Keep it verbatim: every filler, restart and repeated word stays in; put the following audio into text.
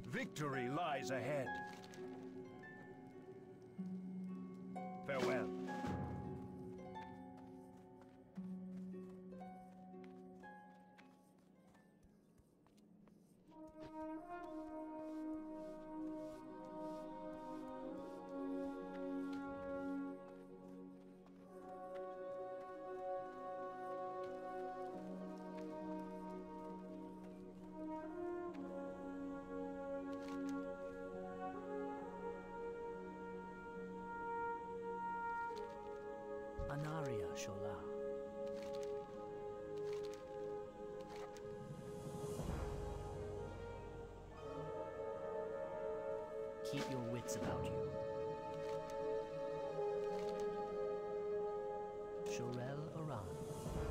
Victory lies ahead. Farewell. Anaria Shola. Keep your wits about you. Shorel Aran.